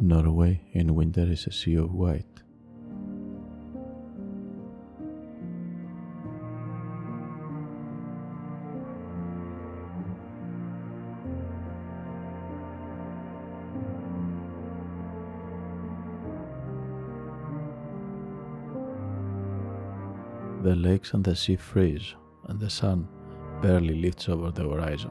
Norway in winter is a sea of white. The lakes and the sea freeze, and the sun barely lifts over the horizon.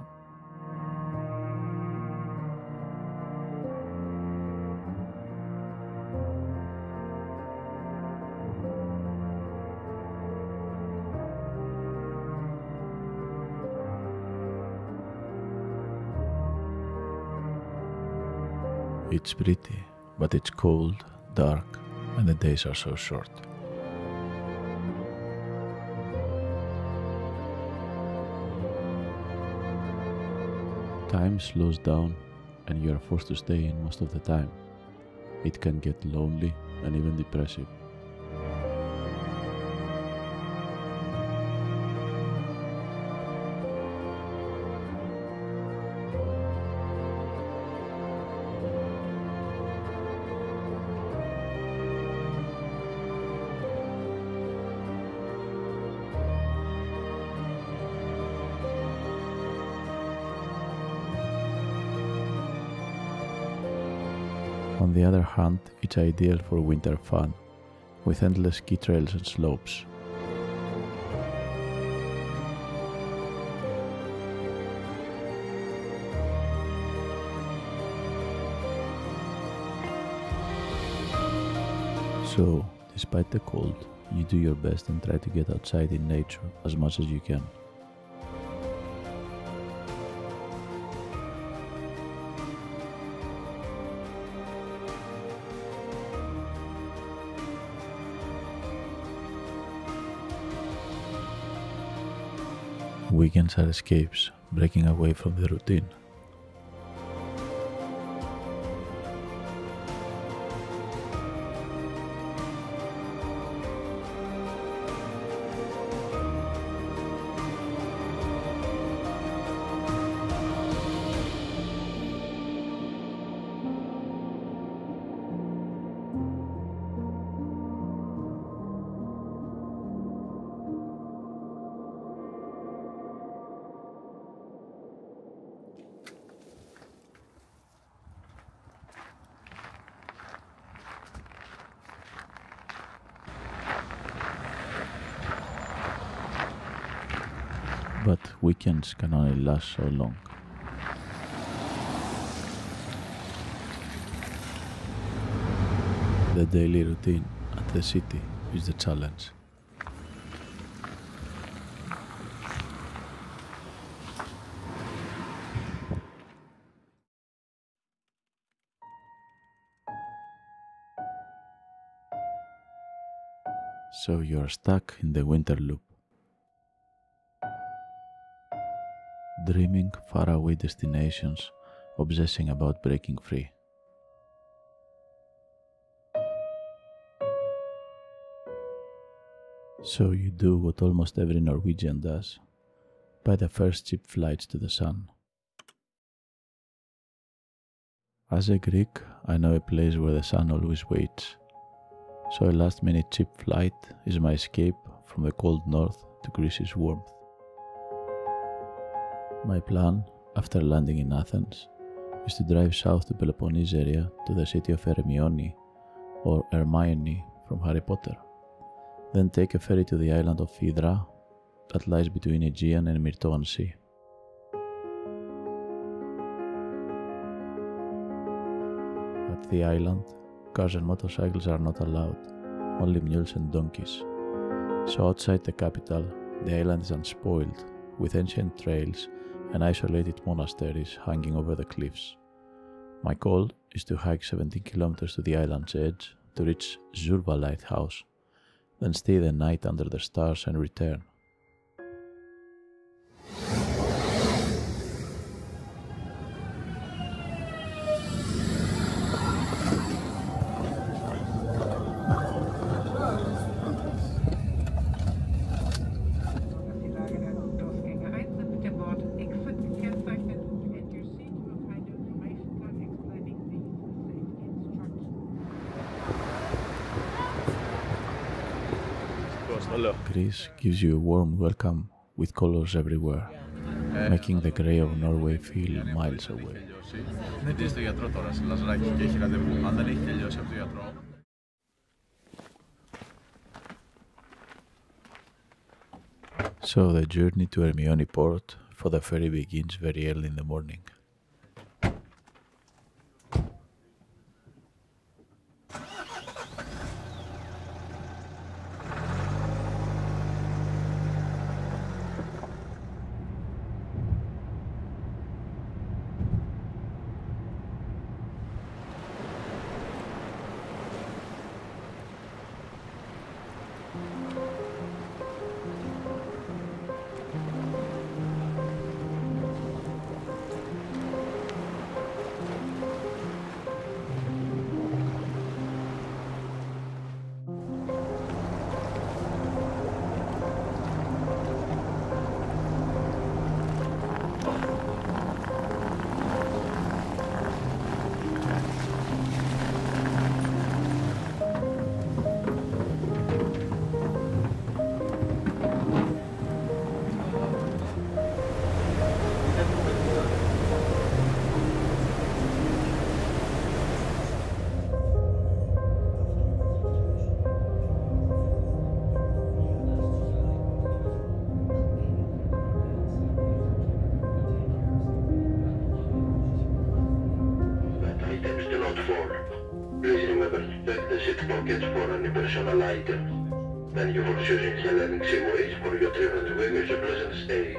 It's pretty, but it's cold, dark, and the days are so short. Time slows down and you are forced to stay in most of the time. It can get lonely and even depressive. On the other hand, it's ideal for winter fun, with endless ski trails and slopes. So, despite the cold, you do your best and try to get outside in nature as much as you can. Weekends are escapes, breaking away from the routine. But weekends can only last so long. The daily routine at the city is the challenge. So you're stuck in the winter loop, dreaming faraway destinations, obsessing about breaking free. So you do what almost every Norwegian does, buy the first cheap flights to the sun. As a Greek, I know a place where the sun always waits, so a last-minute cheap flight is my escape from the cold north to Greece's warmth. My plan, after landing in Athens, is to drive south to Peloponnese area to the city of Hermione, or Hermione from Harry Potter. Then take a ferry to the island of Hydra that lies between Aegean and Myrtoan Sea. At the island, cars and motorcycles are not allowed, only mules and donkeys. So outside the capital, the island is unspoiled, with ancient trails and isolated monasteries hanging over the cliffs. My goal is to hike 17 kilometers to the island's edge to reach Zourva Lighthouse, then stay the night under the stars and return. Greece gives you a warm welcome with colors everywhere, making the grey of Norway feel miles away. So the journey to Hermione port for the ferry begins very early in the morning. Pockets for any personal item. Thank you for choosing Hellenic Seaways for your trip and we wish you a pleasant stay.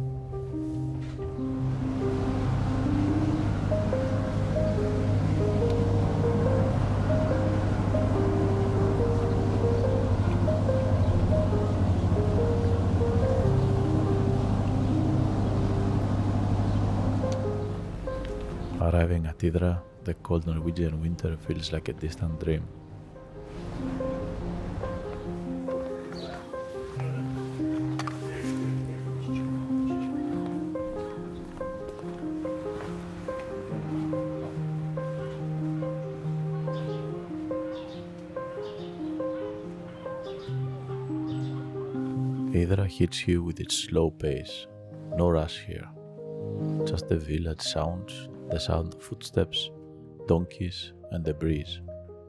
Arriving at Hydra, the cold Norwegian winter feels like a distant dream. Hydra hits you with its slow pace. No rush here. Just the village sounds, the sound of footsteps, donkeys, and the breeze.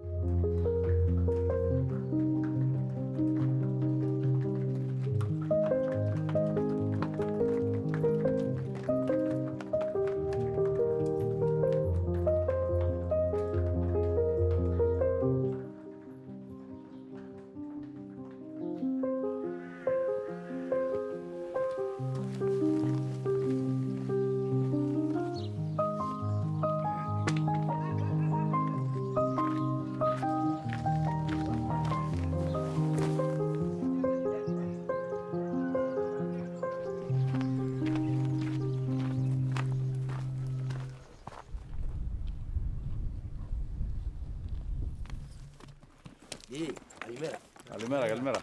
Καλημέρα.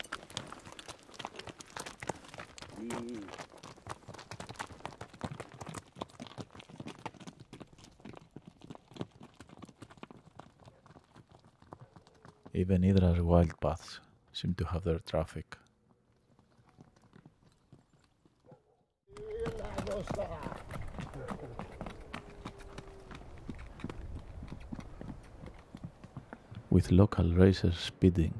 Even Hydra's wild paths seem to have their traffic. With local racers speeding.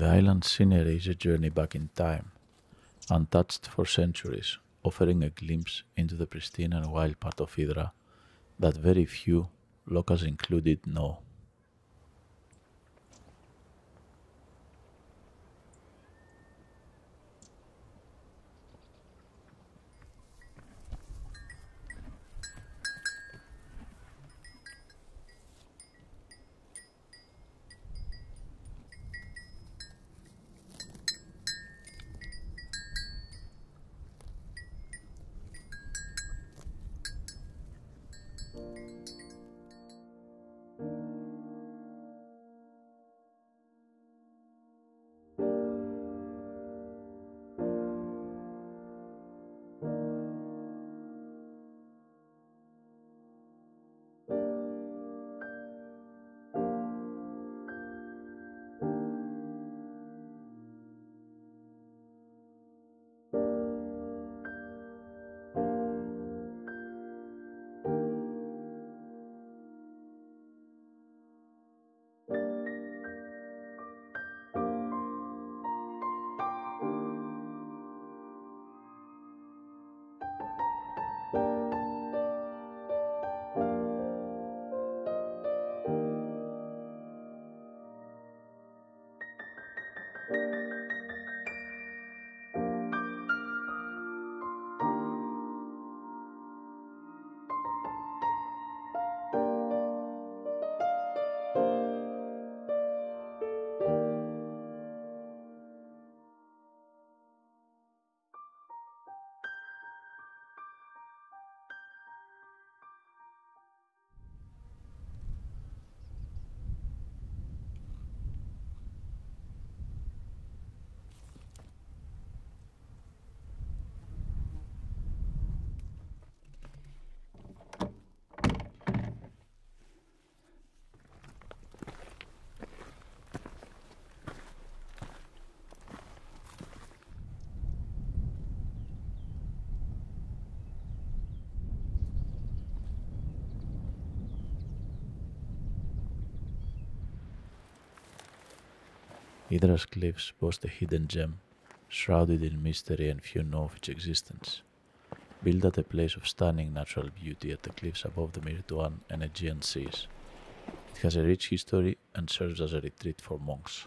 The island's scenery is a journey back in time, untouched for centuries, offering a glimpse into the pristine and wild part of Hydra that very few, locals included, know. Hydra's cliffs boast a hidden gem, shrouded in mystery and few know of its existence. Built at a place of stunning natural beauty at the cliffs above the Myrtoan and Aegean Seas, it has a rich history and serves as a retreat for monks.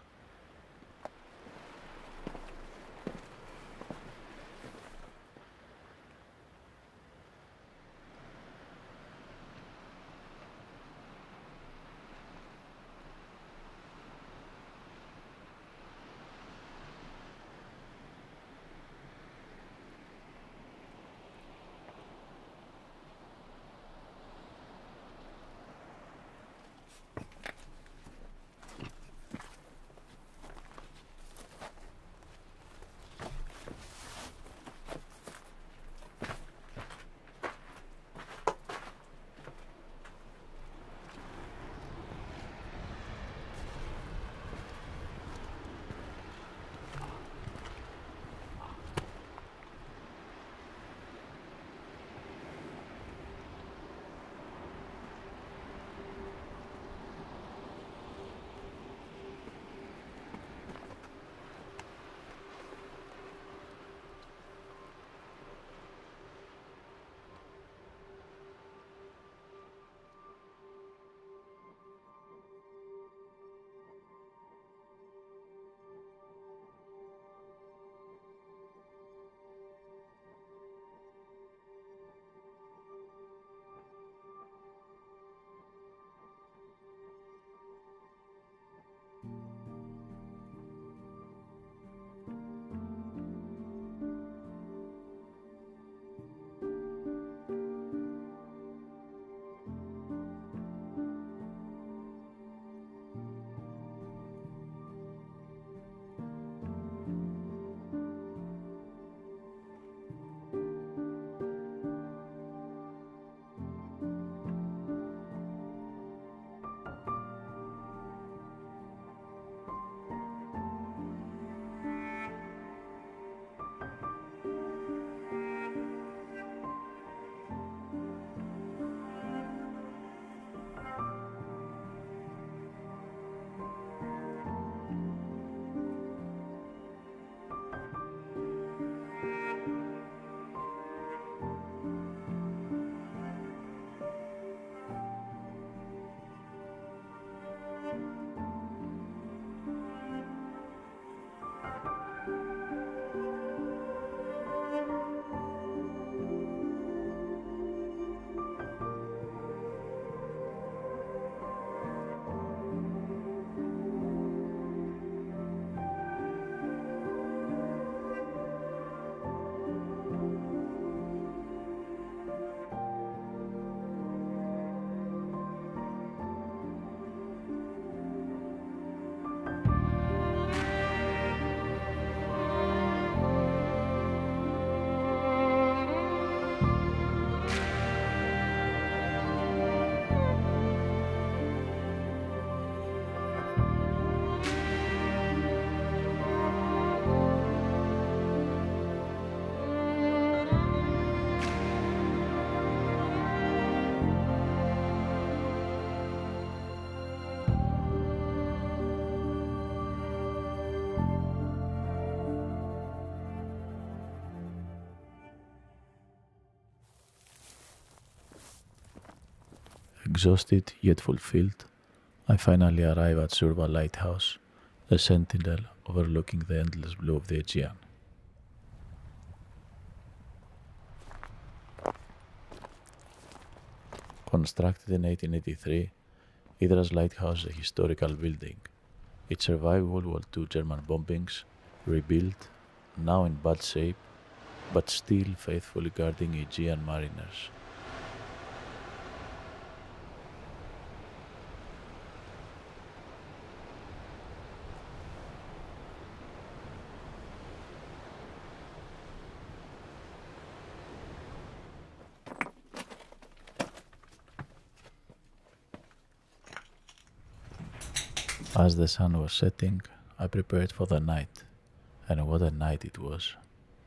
Exhausted yet fulfilled, I finally arrive at Zourva Lighthouse, a sentinel overlooking the endless blue of the Aegean. Constructed in 1883, Hydra's lighthouse is a historical building. It survived World War II German bombings, rebuilt, now in bad shape, but still faithfully guarding Aegean mariners. As the sun was setting, I prepared for the night, and what a night it was.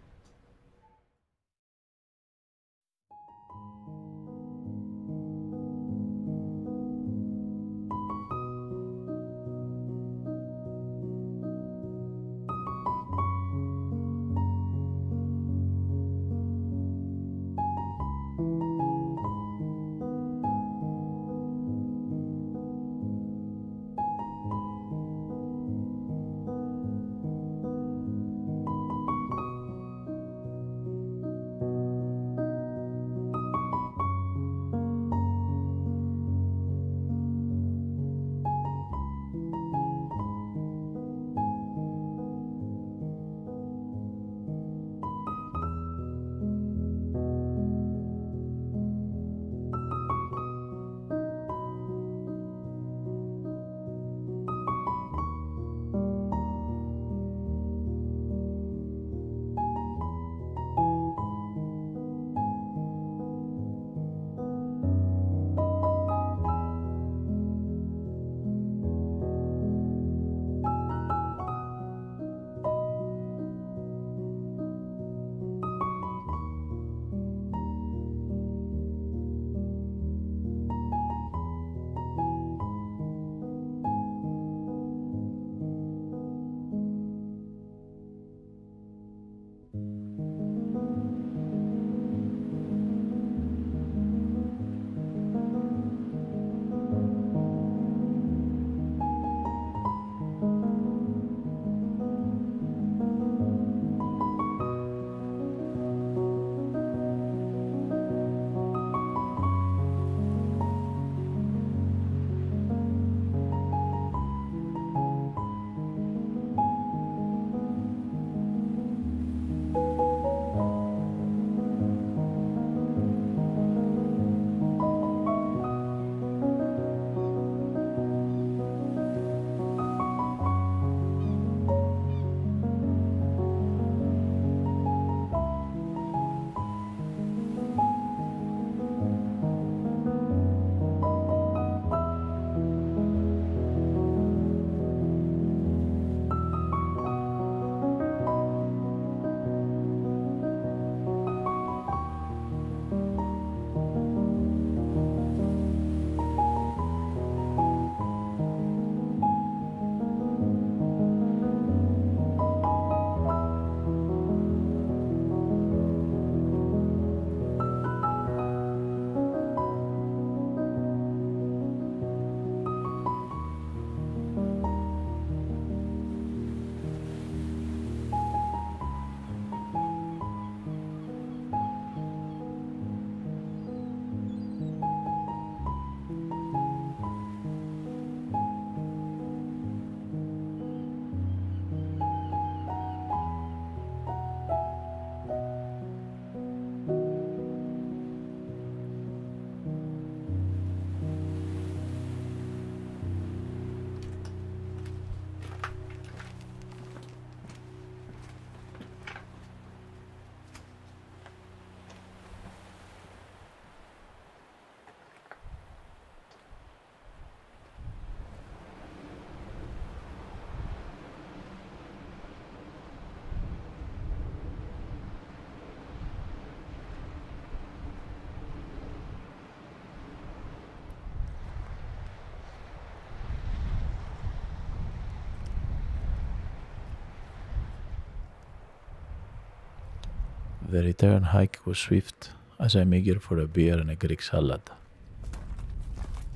The return hike was swift as I'm eager for a beer and a Greek salad.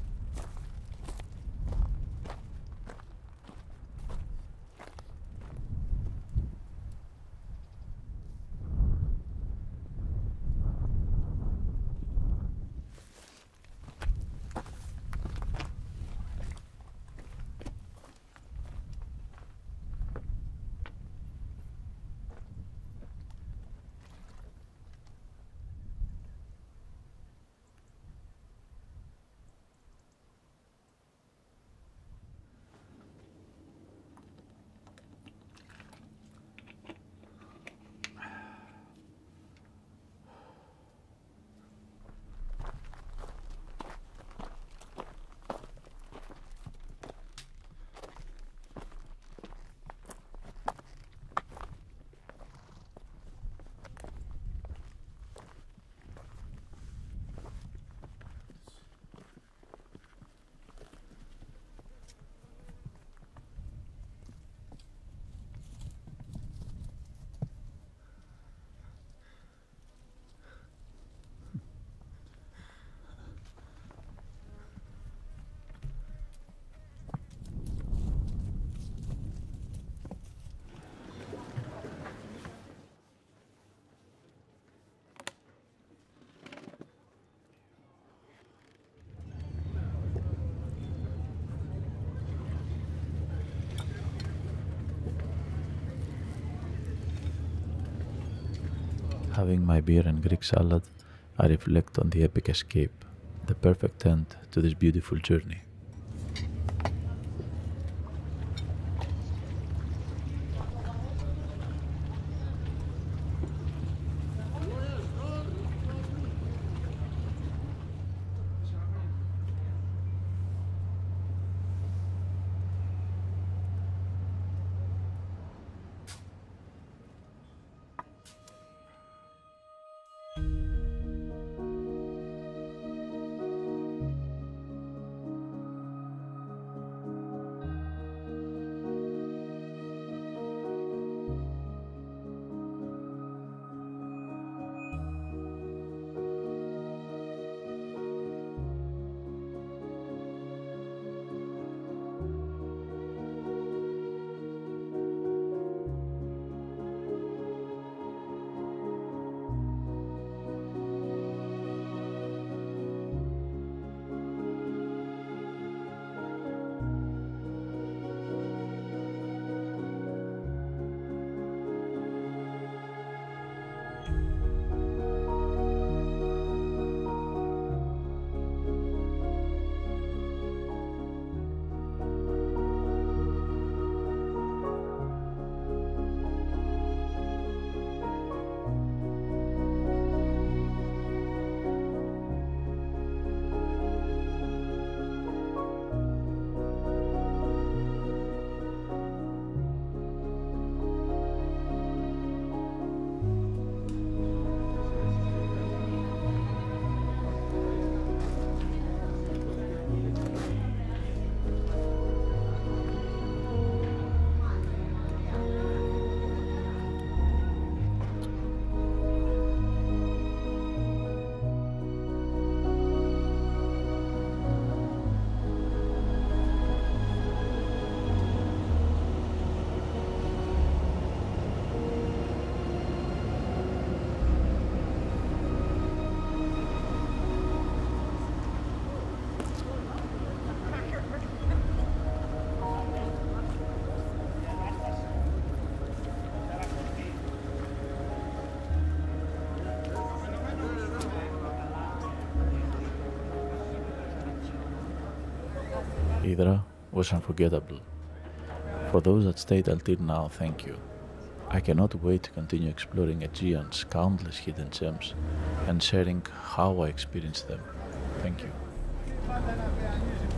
Having my beer and Greek salad, I reflect on the epic escape, the perfect end to this beautiful journey. Hydra was unforgettable. For those that stayed until now, thank you. I cannot wait to continue exploring Aegean's countless hidden gems and sharing how I experienced them. Thank you.